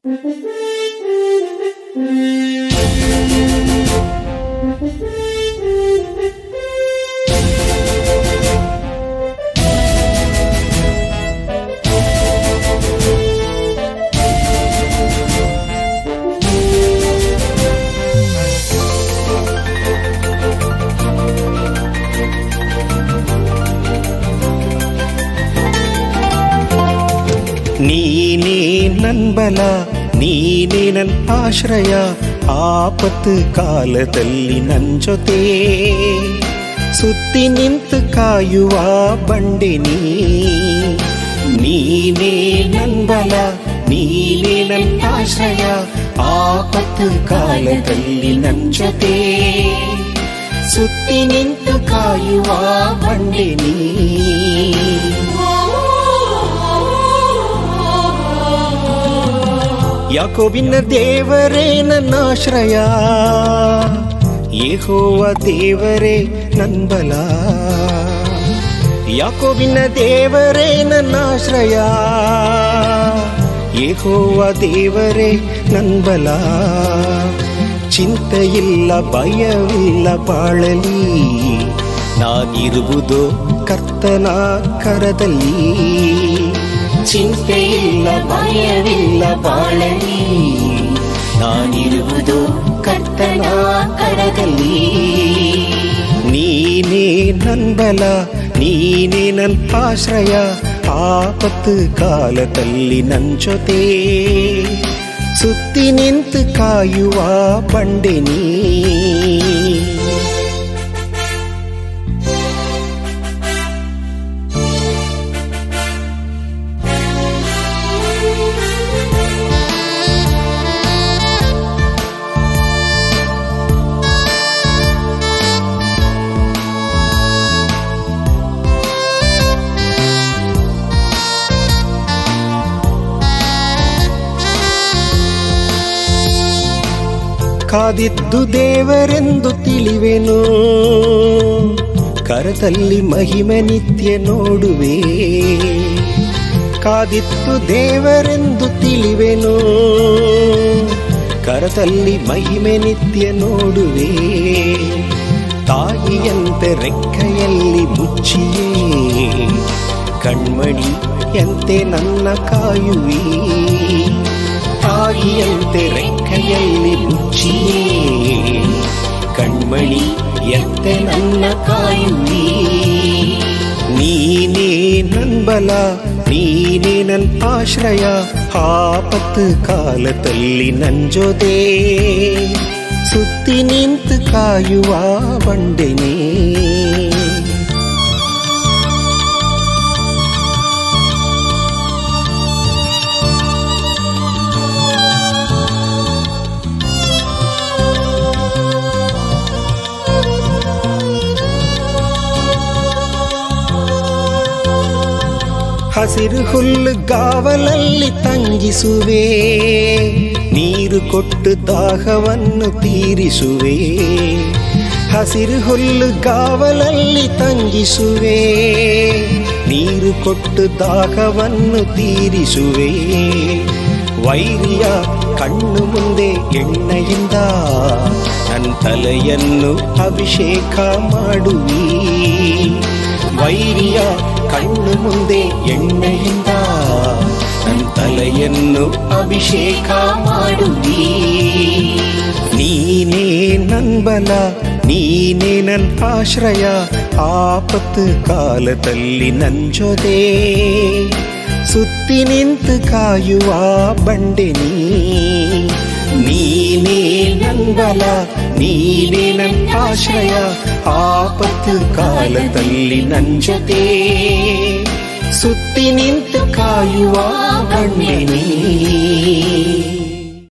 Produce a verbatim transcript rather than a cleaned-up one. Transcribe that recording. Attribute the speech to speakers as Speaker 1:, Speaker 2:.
Speaker 1: ನೀನೇ ನನ್ ಬಲ, ನೀನೇ ನನ್ ಆಶ್ರಯ, ಆಪತ್ತು ಕಾಲದಲ್ಲಿ ನನ್ ಜೊತೆ ಸುತ್ತಿ ನಿಂತು ಕಾಯುವ ಬಂಡೆ ನೀ. ನೀನೇ ನನ್ ಬಲ, ನೀನೇ ನನ್ ಆಶ್ರಯ, ಆಪತ್ತು ಕಾಲದಲ್ಲಿ ನನ್ ಜೊತೆ ಸುತ್ತಿ ನಿಂತು ಕಾಯುವ ಬಂಡೆ ನೀ. ಯಾಕೋಬಿನ ದೇವರೇ ನನ್ನ ಆಶ್ರಯ, ಯೆಹೋವ ದೇವರೇ ನನ್ ಬಲ. ಯಾಕೋಬಿನ ದೇವರೇ ನನ್ನ ಆಶ್ರಯ, ಯೆಹೋವ ದೇವರೇ ನನ್ ಬಲ. ಚಿಂತೆಯಿಲ್ಲ ಭಯವಿಲ್ಲ ಬಾಳಲಿ, ನಾನಿರುವುದು ಕರ್ತನ ಕರದಲ್ಲಿ. ಚಿಂತೆಯಿಲ್ಲ ಭಯವಿಲ್ಲ ಬಾಳಲಿ, ನಾನಿರುವುದು ಕರ್ತನ ಕರದಲ್ಲಿ. ನೀನೇ ನನ್ ಬಲ, ನೀನೇ ನನ್ ಆಶ್ರಯ, ಆಪತ್ತು ಕಾಲದಲ್ಲಿ ನನ್ ಜೊತೆ ಸುತ್ತಿ ನಿಂತು ಕಾಯುವ ಬಂಡೆ ನೀ. ಕಾದಿದ್ದು ದೇವರೆಂದು ತಿಳಿವೆನು, ಕರದಲ್ಲಿ ಮಹಿಮೆ ನಿತ್ಯ ನೋಡುವೆ. ಕಾದಿದ್ದು ದೇವರೆಂದು ತಿಳಿವೆನು, ಕರದಲ್ಲಿ ಮಹಿಮೆ ನಿತ್ಯ ನೋಡುವೆ. ತಾಯಿಯಂತೆ ರೆಕ್ಕೆಯಲ್ಲಿ ಮುಚ್ಚಿಯೇ, ಕಣ್ಮಣಿಯಂತೆ ನನ್ನ ಕಾಯುವಿ. ತಾಯಿಯಂತೆ ರೆಕ್ಕೆಯಲ್ಲಿ ಮುಚ್ಚಿಯೇ, ಕಣ್ಮಣಿಯಂತೆ ನನ್ನ ಕಾಯುವಿ. ನೀನೇ ನನ್ ಬಲ, ನೀನೇ ನನ್ ಆಶ್ರಯ, ಆಪತ್ತು ಕಾಲದಲ್ಲಿ ನನ್ ಜೊತೆ ಸುತ್ತಿ ನಿಂತು ಕಾಯುವ ಬಂಡೆ ನೀ. ಹಸಿರು ಹುಲ್ಲು ಗಾವಲಲ್ಲಿ ತಂಗಿಸುವೆ, ನೀರು ಕೊಟ್ಟು ದಾಹವನ್ನು ತೀರಿಸುವೆ. ಹಸಿರು ಹುಲ್ಲು ಗಾವಲಲ್ಲಿ ತಂಗಿಸುವೆ, ನೀರು ಕೊಟ್ಟು ದಾಹವನ್ನು ತೀರಿಸುವೆ. ವೈರಿಯ ಕಣ್ಣು ಮುಂದೆ ಎಣ್ಣೆಯಿಂದ ನನ್ನ ತಲೆಯನ್ನು ಅಭಿಷೇಕ ಮಾಡುವಿ. ವೈರಿಯ ಕಣ್ಣು ಮುಂದೆ ಎಣ್ಣೆಯಿಂದ ನನ್ನ ತಲೆಯನ್ನು ಅಭಿಷೇಕ ಮಾಡುವಿ. ನೀನೇ ನನ್ ಬಲ, ನೀನೇ ನನ್ ಆಶ್ರಯ, ಆಪತ್ತು ಕಾಲದಲ್ಲಿ ನನ್ ಜೊತೆ ಸುತ್ತಿ ನಿಂತು ಕಾಯುವ ಬಂಡೆ ನೀ. ನೀನೇ ನನ್ ಬಲ, ನೀನೇ ನನ್ ಆಶ್ರಯ, ಆಪತ್ತು ಕಾಲದಲ್ಲಿ ನನ್ ಜೊತೆ ಸುತ್ತಿ ನಿಂತು ಕಾಯುವ ಬಂಡೆ ನೀ.